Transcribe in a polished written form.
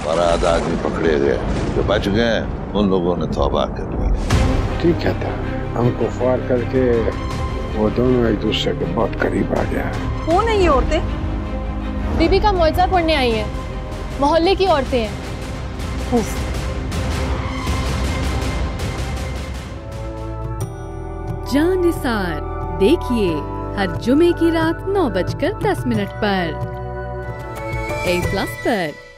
और आधा आदमी पकड़े गए। जो बच गए उन लोगों ने तौबा कर ली। ठीक है था, हमको फार करके वो दोनों एक दूसरे के बहुत करीब आ गया। कौन है ये औरतें? बीबी का मुआवजा पढ़ने आई हैं, मोहल्ले की औरतें हैं। जान निसार देखिए हर जुमे की रात 9:10 पर A+ पर।